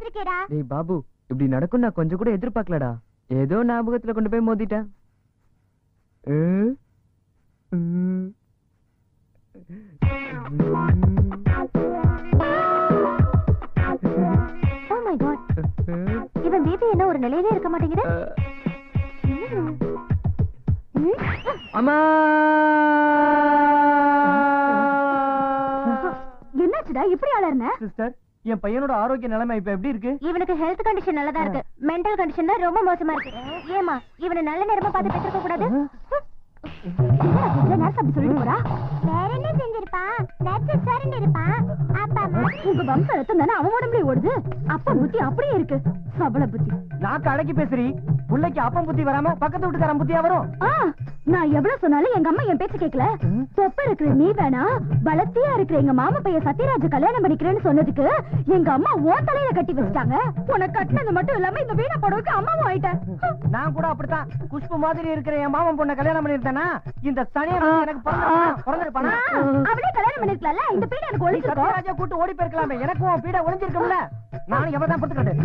வந்திருக்கேடா. டேய் பாபு, இப்படி நடக்கும் நான் கொஞ்சம் கூட எதிர்பார்க்கலடா. ஏதோ ஞாபகத்துல கொண்டு போய் மோதிட்டேன். Oh my god. இவன் பேபி என்ன ஒரு நிலையிலே இருக்க மாட்டேங்குது. அம்மா, என்னாச்சுடா இப்படி அலறன? சிஸ்டர், என் பையனோட ஆரோக்கிய நிலைமை இப்ப எப்படி இருக்கு? இவனுக்கு ஹெல்த் கண்டிஷன் நல்லதா இருக்கு. மெண்டல் கண்டிஷன் தான் ரொம்ப மோசமா இருக்கு. ஏமா இவனை நல்ல நேரமா பார்த்து பெற்றுக்க கூடாது? நர்ஸ் அப்படி சொல்லிட்டு போறா. வேற என்ன செஞ்சிருப்பா? நர்ஸ் சரின்னு இருப்பா. அப்பா உங்க வம்ச ரத்தம் தானே அவன் உடம்புல ஓடுது. அப்பா புத்தி அப்படியே இருக்கு. சபல புத்தி. நாக்கு அடக்கி பேசுறீ. புள்ளைக்கு அப்பம் புத்தி வராம பக்கத்து வீட்டுக்காரன் புத்தியா வரும்? நான் எவ்வளவு சொன்னாலும் எங்க அம்மா என் பேச்சு கேட்கல. தொப்ப இருக்கிற நீ வேணா, பலத்தியா இருக்கிற எங்க மாமா பையன் சத்யராஜ கல்யாணம் பண்ணிக்கிறேன்னு சொன்னதுக்கு எங்க அம்மா ஓன் தலையில கட்டி வச்சிட்டாங்க. உனக்கு கட்டினது மட்டும் இல்லாம இந்த வீணா படவுக்கு அம்மாவும் ஆயிட்டேன். நான் கூட அப்படித்தான் குஷ்பு மாதிரி இருக்கிற என் மாமன் பொண்ணை கல்யாணம் பண்ணிருந்தேனா இந்த சனியா எனக்கு பிறந்திருப்பானா? அவளே கல்யாணம் பண்ணிருக்கல. இந்த பீட எனக்கு ஒளிஞ்சிருக்கும். சத்யராஜா கூட்டு ஓடி போயிருக்கலாமே. எனக்கும் பீட ஒளிஞ்சிருக்கும்ல. நானும் எவ்வளவுதான் படுத்துக்கிட்டேன்.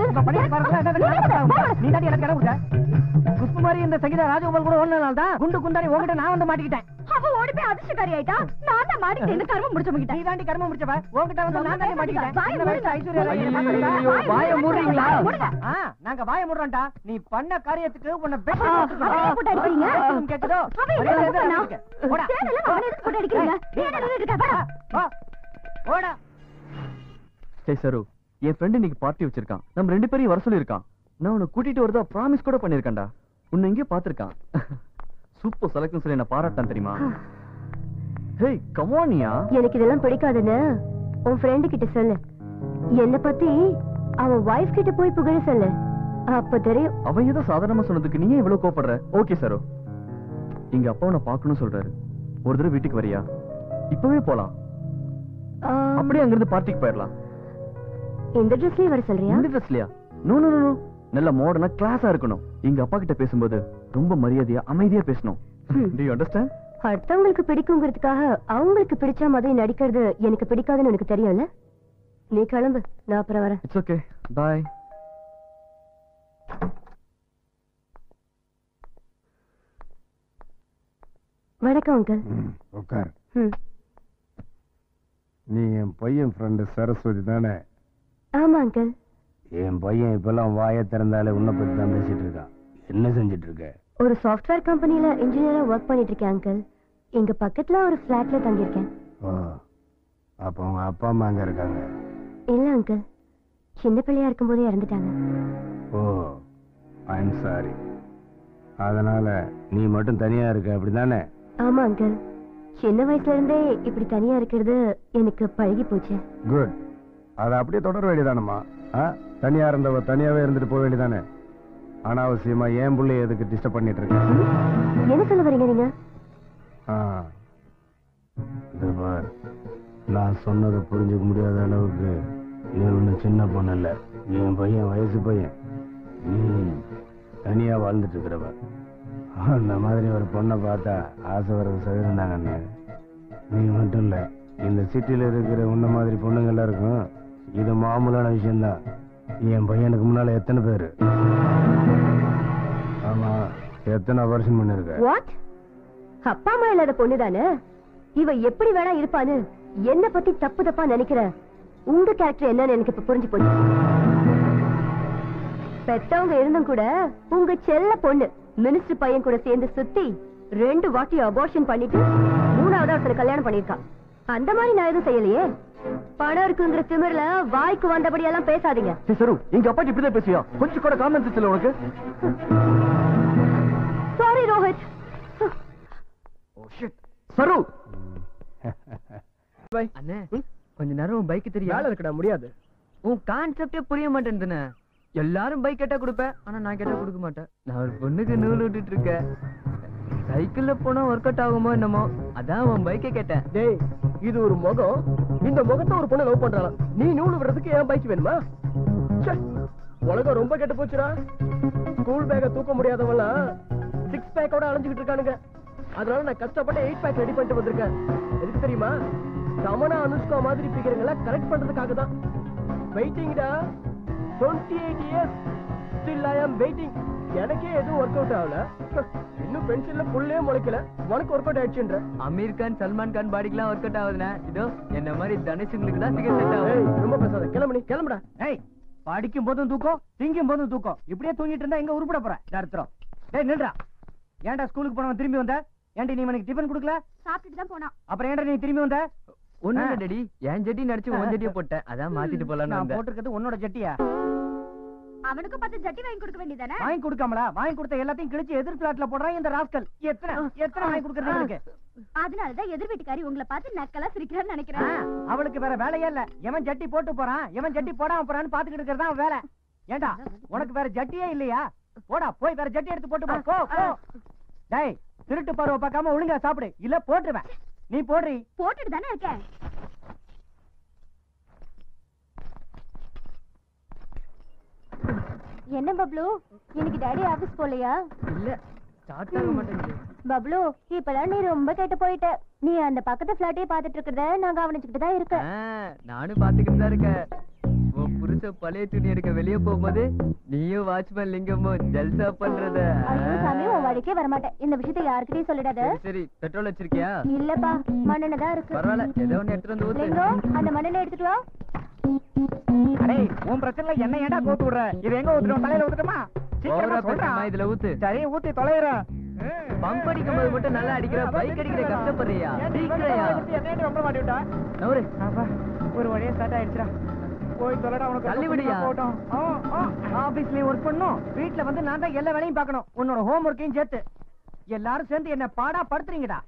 நீ தாண்டி எனக்கு இடம் கொடுத்த. குஷ்பு மாதிரி இந்த சங்கீதா ராஜகோபால் கூட ஓடுனதுனால தான் குண்டு குண்டாரி உங்ககிட்ட நான் வந்து மாட்டிக்கிட்டேன். அவ ஓடி போய் அதிர்ஷ்டக்காரி ஆயிட்டா. நான் தான் மாட்டிக்கிட்டேன். இந்த கர்மம் முடிச்சவங்கிட்ட. நீ தாண்டி கர்மம் முடிச்சவ. உங்ககிட்ட வந்து நான் தாண்டி மாட்டிக்கிட்டேன். வாயை மூடுறீங்களா? நாங்க வாயை மூடுறோம்டா. நீ பண்ண காரியத்துக்கு உன்னை பெட் போட்டு அடிக்கிறீங்க. கேக்குதோ? போடா. அவனை எதுக்கு போட்டு அடிக்கிறீங்க? நீ என்ன நின்னுட்டு இருக்க? வா. போடா. டேய் சரு, என் ஃப்ரெண்ட் இன்னைக்கு பார்ட்டி வச்சிருக்கான். நம்ம ரெண்டு பேரையும் வர சொல்லிருக்கான். நான் உன்னை கூட்டிட்டு வரதா ப்ராமிஸ் கூட பண்ணிருக்கேன்டா. உன்னை இங்கே பாத்திருக்கான். சூப்பர் செலக்ஷன் சொல்லி என்ன பாராட்டான் தெரியுமா? ஹேய் கம் ஆன்யா. எனக்கு இதெல்லாம் பிடிக்காதுன்னு உன் ஃப்ரெண்ட் கிட்ட சொல்லு. என்ன பத்தி அவன் வைஃப் கிட்ட போய் புகழ சொல்லு. அப்ப தெரியும். அவன் ஏதோ சாதாரணமா சொன்னதுக்கு நீ இவ்வளவு கோபப்படுற? ஓகே சரு, எங்க அப்பா உன்னை பார்க்கணும்னு சொல்றாரு. ஒரு தடவை வீட்டுக்கு வரியா? இப்பவே போலாம். அப்படியே அங்கிருந்து பார்ட்டிக்கு போயிடலாம். இந்த ட்ரெஸ்லயே வர சொல்றியா? இந்த ட்ரெஸ்லயா? No no no. நல்ல மாடர்னா கிளாஸா இருக்கணும். எங்க அப்பா கிட்ட பேசும்போது ரொம்ப மரியாதையா அமைதியா பேசணும். Do you understand? அடுத்தவங்களுக்கு பிடிக்குங்கிறதுக்காக அவங்களுக்கு பிடிச்ச மாதிரி நடிக்கிறது எனக்கு பிடிக்காதுன்னு எனக்கு தெரியும்ல. நீ கிளம்பு, நான் அப்புறம் வரேன். It's okay, bye. வணக்கம் அங்கிள். உட்கார். நீ என் பையன் ஃப்ரெண்டு சரஸ்வதி தானே? ஆமா அங்கிள். என் பையன் இப்பெல்லாம் வாயை திறந்தாலே உன்னை பத்தி தான் பேசிட்டு இருக்கான். என்ன செஞ்சிட்டு இருக்க? ஒரு சாஃப்ட்வேர் கம்பெனில இன்ஜினியரா ஒர்க் பண்ணிட்டு இருக்கேன் அங்கிள். இங்க பக்கத்துல ஒரு ஃபிளாட்ல தங்கியிருக்கேன். ஓ, அப்ப உங்க அப்பா அம்மா அங்க இருக்காங்க? இல்ல அங்கிள், சின்ன பிள்ளையா இருக்கும்போதே இறந்துட்டாங்க. Oh, I am sorry. அதனால நீ மட்டும் தனியா இருக்க அப்படிதானே? ஆமா அங்கிள், சின்ன வயசுல இருந்தே இப்படி தனியா இருக்கிறது எனக்கு பழகி போச்சு. குட். அதை அப்படியே தொடர வேண்டியதானம்மா. தனியா இருந்தவ தனியாவே இருந்துட்டு போக வேண்டியதானே? அனாவசியமா ஏன் புள்ளைய எதுக்கு டிஸ்டர்ப் பண்ணிட்டு இருக்க? என்ன சொல்ல வரீங்க நீங்க? நான் சொன்னதை புரிஞ்சுக்க முடியாத அளவுக்கு நீ ஒண்ணு சின்ன பொண்ணு இல்ல. என் பையன் வயசு பையன். நீ தனியா வாழ்ந்துட்டு இருக்கிறவ. அந்த மாதிரி ஒரு பொண்ணை பார்த்தா ஆசை வர்றது சகிருந்தாங்க. நீ மட்டும் இல்ல, இந்த சிட்டில இருக்கிற உன்ன மாதிரி பொண்ணுங்கள்லாம் இருக்கும். இது மாமூலான விஷயம்தான். என் பையனுக்கு முன்னால எத்தனை பேரு? ஆமா, எத்தனை அபர்ஷன் பண்ணிருக்க? வாட்? அப்பா அம்மா இல்லாத பொண்ணுதானே இவ? எப்படி வேணா இருப்பான்னு என்ன பத்தி தப்பு தப்பா நினைக்கிற? உங்க கேரக்டர் என்னன்னு எனக்கு இப்ப புரிஞ்சு போச்சு. பெத்தவங்க இருந்தும் கூட உங்க செல்ல பொண்ணு மினிஸ்டர் பையன் கூட சேர்ந்து சுத்தி 2 வாட்டி அபார்ஷன் பண்ணிட்டு 3வது ஒருத்தனை கல்யாணம் பண்ணிருக்கான். அந்த மாதிரி நான் எதுவும் செய்யலையே. பணம் இருக்குங்கிற திமிர்ல வாய்க்கு வந்தபடி எல்லாம் பேசாதீங்க. சரு, எங்க அப்பா இப்படிதான் பேசுவியா? கொஞ்சம் கூட காமன் சென்ஸ் இல்ல உனக்கு? சாரி ரோஹித். Oh shit. சரு, அண்ணே கொஞ்ச நேரம் பைக் தெரியும். வேலை இருக்கடா, முடியாது. உன் கான்செப்டே புரிய மாட்டேன்னு. எல்லாரும் பைக் கேட்டா கொடுப்பேன், ஆனா நான் கேட்டா கொடுக்க மாட்டேன். நான் ஒரு பொண்ணுக்கு நூல் விட்டுட்டு இருக்கேன். சைக்கிள்ல போனா ஒர்க் அவுட் ஆகுமோ என்னமோ, அதான் உன் பைக்கை கேட்டேன். டேய், இது ஒரு முகம். இந்த முகத்தை ஒரு பொண்ணு லவ் பண்றாளா? நீ நூல் விடுறதுக்கு ஏன் பைக் வேணுமா? உலகம் ரொம்ப கெட்டு போச்சுடா. ஸ்கூல் பேக்க தூக்க முடியாதவெல்லாம் 6 பேக்கோட அலைஞ்சுக்கிட்டு இருக்கானுங்க. அதனால நான் கஷ்டப்பட்டு 8 பேக் ரெடி பண்ணிட்டு வந்திருக்கேன். எதுக்கு தெரியுமா? தமனா அனுஷ்கா மாதிரி பிகருங்களை கரெக்ட் பண்றதுக்காக தான். வெயிட்டிங்டா. 28 years still I am waiting. எனக்கே எதுவும் ஒர்க் அவுட் ஆகல. இன்னும் பென்சில்ல புல்லே முளைக்கல. உனக்கு ஒர்க் அவுட் ஆயிடுச்சுன்ற. அமீர் கான் சல்மான் கான் பாடிக்குலாம் ஒர்க் அவுட் ஆகுதுண்ணே. இதோ என்ன மாதிரி தனுஷுங்களுக்கு தான் சிகரெட் செட் ஆகும். ரொம்ப பேசாத. கிளம்புடா. ஏய் படிக்கும் போதும் தூக்கம், திங்கும் போதும் தூக்கம். இப்படியே தூங்கிட்டு இருந்தா எங்க உருப்பட போற? தருத்திரம். டேய் நில்றா. ஏன்டா ஸ்கூலுக்கு போனவன் திரும்பி வந்த? ஏன்டி நீ எனக்கு டிபன் கொடுக்கல? சாப்பிட்டுட்டு தான் போனான். அப்புறம் ஏன்டா நீ திரும்பி வந்த? ஒண்ணு இல்ல டாடி, என் ஜட்டி நடிச்சு உன் ஜட்டியை போட்டேன். அதான் மாத்திட்டு போலான்னு நான் வந்தேன். போட்டிருக்கிறது உன்னோட ஜட்டியா? அவனுக்கு 10 ஜட்டி வாங்கி கொடுக்க வேண்டியதானே? வாங்கி கொடுக்காமலா? வாங்கி கொடுத்த எல்லாத்தையும் கிழிச்சு எதிர் பிளாட்ல போடுறான் இந்த ராஸ்கல். எத்தனை வாங்கி கொடுக்கறது இருக்கு? அதனாலதான் எதிர் வீட்டுக்காரி உங்களை பார்த்து நக்கலா சிரிக்கிறான்னு நினைக்கிறேன். அவளுக்கு வேற வேலையே இல்ல. எவன் ஜட்டி போட்டு போறான், எவன் ஜட்டி போடாம போறான்னு பாத்துக்கிட்டு இருக்கிறதா வேலை. ஏண்டா உனக்கு வேற ஜட்டியே இல்லையா? போடா போய் வேற ஜட்டி எடுத்து போட்டு போ. டேய் திருட்டு பருவ பார்க்காம ஒழுங்கா சாப்பிடு, இல்ல போட்டுருவேன். நீ போடுறி. போட்டுட்டு தானே இருக்கேன். என்ன பப்ளு, இன்னைக்கு டாடி ஆபீஸ் போலையா? இல்ல ஸ்டார்ட் ஆக மாட்டேங்குது. பப்ளு, இப்பதான் நீ ரொம்ப கேட்டு போயிட்ட. நீ அந்த பக்கத்து பிளாட்டே பாத்துட்டு இருக்கிறத நான் கவனிச்சுக்கிட்டு தான் இருக்கேன். நானும் பாத்துக்கிட்டு தான் இருக்கேன். உன் புருஷ பழைய துணி எடுக்க வெளியே போகும்போது நீயும் வாட்ச்மேன் லிங்கமும் ஜல்சா பண்றத. ஐயோ சாமி, உன் வழிக்கே வரமாட்டேன். இந்த விஷயத்தை யாருக்கிட்டையும் சொல்லிடாத. சரி பெட்ரோல் வச்சிருக்கியா? இல்லப்பா, மண்ணெண்ணெய் தான் இருக்கு. பரவாயில்ல, ஏதோ ஒண்ணு எடுத்துட்டு வந்து ஊத்து. லிங்கம், அந்த மண்ணெண்ணெய் எடுத்துட்டு வா. அடே உன் பிரச்சனை என்ன ஏன்டா கோத்து விடுற? இது எங்க ஊத்துறோம்? தலையில ஊத்துறோமா? ஓவரா பேசாம இதுல ஊத்து. சரி ஊத்தி தொலைறேன். பம்ப் அடிக்கும் போது மட்டும் நல்லா அடிக்கிற, பைக் அடிக்கிற கஷ்டப்படுறியா? சீக்கிரையா ரொம்ப மாட்டி விட்டா. நவரு. ஒரு வழியா ஸ்டார்ட் ஆயிடுச்சுடா. போய் தொலைடா. உனக்கு தள்ளி விடியா? ஆபீஸ்லயே ஒர்க் பண்ணும், வீட்டுல வந்து நான் தான் எல்லா வேலையும் பார்க்கணும். உன்னோட ஹோம் ஒர்க்கையும் சேர்த்து. எல்லாரும் சேர்ந்து என்ன பாடா படுத்துறீங்கடா.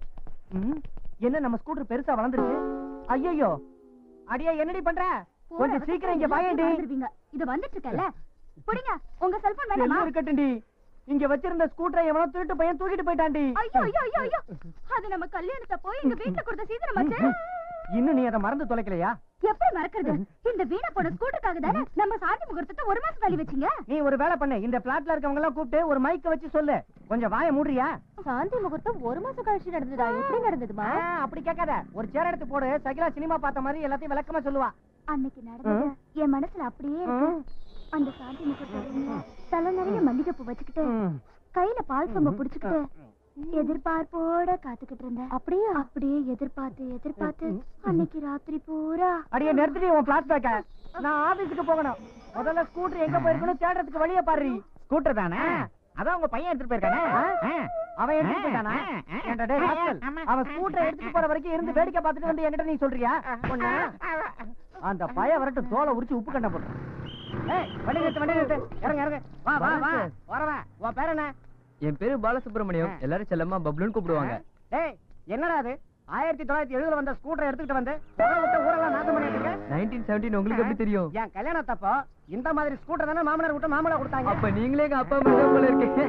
என்ன நம்ம ஸ்கூட்டர் பெருசா வளர்ந்துருச்சு? ஐயோ அடியா என்னடி பண்ற? கொஞ்சம் சீக்கிரம் இங்க வாயேண்டி. இது வந்துட்டு இருக்கல. புடிங்க, உங்க செல்போன் வேணுமா? இருக்கட்டும்டி. இங்க வச்சிருந்த ஸ்கூட்டரை எவனோ திருட்டு பையன் தூக்கிட்டு போயிட்டான்டி. ஐயோ ஐயோ ஐயோ ஐயோ, அது நம்ம கல்யாணத்தை போய் எங்க வீட்டுல கொடுத்த சீதனமாச்சு. இன்னும் நீ அதை மறந்து தொலைக்கலையா? எப்படி மறக்கிறது? இந்த வீணா போன ஸ்கூட்டருக்காக தானே நம்ம சாந்தி முகூர்த்தத்தை 1 மாசம் தள்ளி வச்சீங்க. நீ ஒரு வேலை பண்ணு, இந்த பிளாட்ல இருக்கவங்க எல்லாம் கூப்பிட்டு ஒரு மைக்க வச்சு சொல்லு. கொஞ்சம் வாயை மூடுறியா? சாந்தி முகூர்த்தம் 1 மாசம் கழிச்சு நடந்ததா? எப்படி நடந்ததுமா? அப்படி கேட்காத. ஒரு சேர் எடுத்து போடு. சகிலா சினிமா பார்த்த மாதிரி எல்லாத்தையும் விளக்கமா சொல்லுவா. அன்னைக்கு நடந்தது என் மனசுல அப்படியே இருக்கு. அந்த சாந்தி முகூர்த்தம் தலை நிறைய மல்லிகைப்பூ வச்சுக்கிட்டு, கையில பால் சொம்ப புடிச்சுக்கிட்டு எதிர்பார்ப்போட காத்துக்கிட்டு இருந்தேன். அப்படியே எதிர்பார்த்து அன்னைக்கு ராத்திரி பூரா. அடியே நிறுத்திட்டு உன் பிளாட் பேக்க. நான் ஆபீஸ்க்கு போகணும். முதல்ல ஸ்கூட்டர் எங்க போயிருக்கணும் தேடுறதுக்கு வழிய பாரு. ஸ்கூட்டர் தானே? அதான் உங்க பையன் எடுத்துட்டு போயிருக்கானே. அவன் எடுத்துட்டு போயிட்டானா? ஏன்டா டேய் ராஸ்கல், அவன் ஸ்கூட்டர் எடுத்துட்டு போற வரைக்கும் இருந்து வேடிக்கை பார்த்துட்டு வந்து என்கிட்ட நீ சொல்றியா? அந்த பையன் வரட்டும், தோலை உரிச்சு உப்பு கண்ட போட்டு. ஏய் வண்டி நிறுத்து. இறங்க. வா வரவா. உன் பேர் என்ன? என் பேரு பாலசுப்ரமணியம். எல்லாரும் செல்லம்மா பப்ளுன்னு கூப்பிடுவாங்க. ஏய் என்னடா அது? 1970 வந்த ஸ்கூட்டர் எடுத்துக்கிட்டு வந்து ஊரெல்லாம் நாசம் பண்ணிட்டு இருக்க. 1917 உங்களுக்கு எப்படி தெரியும்? என் கல்யாணத்தப்போ இந்த மாதிரி ஸ்கூட்டர் தானே மாமனார் விட்டு மாமலா கொடுத்தாங்க. அப்ப நீங்களே எங்க அப்பா அம்மா போல இருக்கீங்க.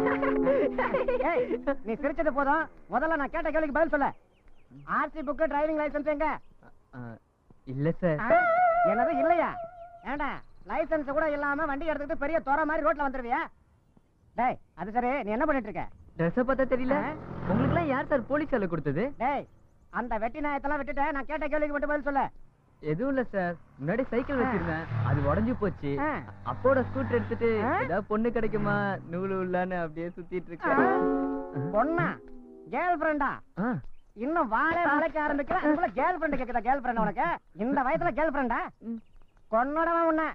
நீ சிரிச்சது போதும், முதல்ல நான் கேட்ட கேள்விக்கு பதில் சொல்ல. ஆர்சி புக், டிரைவிங் லைசென்ஸ் எங்க? இல்ல சார். என்னது இல்லையா? ஏண்டா லைசென்ஸ் கூட இல்லாம வண்டி எடுத்துக்கிட்டு பெரிய தோற மாதிரி ரோட்ல வந்துருவியா? டேய் அது சரி, நீ என்ன பண்ணிட்டு இருக்க? ட்ரெஸ் பார்த்தா தெரியல. உங்களுக்கு எல்லாம் யார் சார் போலீஸ் வேலை கொடுத்தது? டேய் அந்த வெட்டி நாயத்தெல்லாம் விட்டுட்டு நான் கேட்ட கேள்விக்கு மட்டும் பதில் சொல்ல. எதுவும் இல்ல சார். முன்னாடி சைக்கிள் வச்சிருந்தேன், அது உடைஞ்சு போச்சு. அப்போட ஸ்கூட்டர் எடுத்துட்டு ஏதாவது பொண்ணு கிடைக்குமா நூலு உள்ளான்னு அப்படியே சுத்திட்டு இருக்கேன். பொண்ணா? கேர்ள் ஃப்ரெண்டா? இன்னும் வாழைக்க ஆரம்பிக்கிற கேர்ள் ஃப்ரெண்ட் கேக்குதா? கேர்ள் ஃப்ரெண்ட் உனக்கு இந்த வயசுல கேர்ள் ஃப்ரெண்டா? கொன்னோடவன் உன்ன.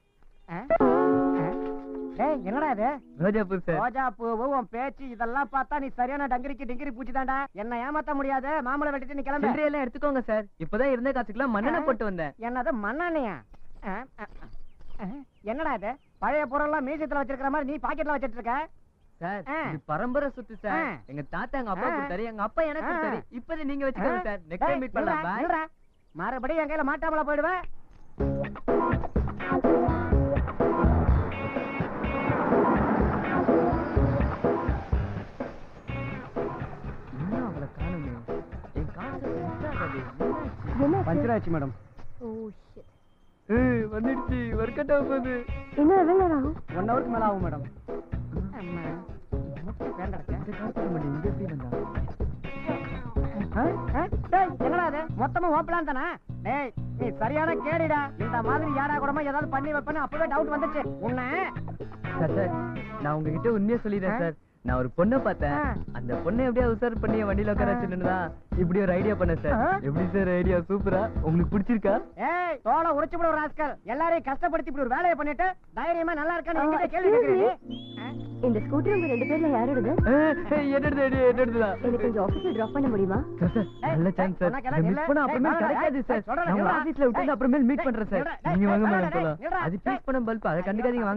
ஏய் என்னடா இது? ரோஜாப்பூ சார். ரோஜாப்பூ. உன் பேச்சு இதெல்லாம் பார்த்தா நீ சரியான டிங்கிரி பூச்சிதான்டா. என்ன ஏமாத்த முடியாது. மாமலை வெட்டிட்டு நீ கிளம்பு. எல்லாம் எடுத்துக்கோங்க சார். இப்பதான் இருந்த காசுக்குலாம் மண்ணெண்ணெய் போட்டு வந்தேன். என்னது மண்ணெண்ணையா? என்னடா இது? பழைய பொருள்லாம் மியூசியத்துல வச்சிருக்கிற மாதிரி நீ பாக்கெட்ல வச்சிட்டு இருக்க? சார் இது பரம்பரை சொத்து சார். எங்க தாத்தா எங்க அப்பா கொடுத்தாரு, எங்க அப்பா எனக்கு கொடுத்தாரு. இப்போது நீங்க வச்சுக்கோங்க சார். நெக்ஸ்ட் டைம் மீட் பண்ணலாம். பை. மறுபடியும் என் கையில மாட்டாமல போயிடுவேன். பஞ்சர் ஆச்சு மேடம். வந்துடுச்சு. ஒர்க் அவுட் ஆக போகுது. என்ன எவ்வளவு நேரம் ஆகும்? 1 ஹவருக்கு மேல ஆகும் மேடம். என்னடா அது? மொத்தமா ஓப்பலாம் தானே? டேய் நீ சரியான கேடிடா. இந்த மாதிரி யாரா கூடமா ஏதாவது பண்ணி வைப்பேன்னு அப்பவே டவுட் வந்துச்சு உன்னை. சார் சார் நான் உங்ககிட்ட உண்மையா சொல்லிடுறேன் சார். நான் ஒரு பொண்ணை பார்த்தேன். அந்த பொண்ணை எப்படியா உசார் பண்ணி வண்டியில உட்கார வச்சுருந்தா இப்படி ஒரு ஐடியா பண்ண சார். எப்படி சார் ஐடியா? சூப்பரா? உங்களுக்கு பிடிச்சிருக்கா? ஏய் தோலை உடைச்சு போட ஒரு ராஸ்கல். எல்லாரையும் கஷ்டப்படுத்தி இப்படி ஒரு வேலையை பண்ணிட்டு தைரியமா நல்லா இருக்கான்னு என்கிட்ட கேள்வி கேக்குறீங்க. இந்த ஸ்கூட்டர் உங்க 2 பேர்ல யாரோடது? என்னது ஐடியா? என்னதுதான்? எனக்கு கொஞ்சம் ஆபீஸ்ல டிராப் பண்ண முடியுமா? சார் சார் நல்ல சான்ஸ் சார். மிஸ் பண்ணா அப்புறமே கிடைக்காது சார். நான் உங்க ஆபீஸ்ல விட்டு அப்புறமே மீட் பண்றேன் சார். நீங்க வாங்க மேடம் போலாம். அது பீஸ் பண்ண பல்ப் அதை கண்டுக்காதீங்க.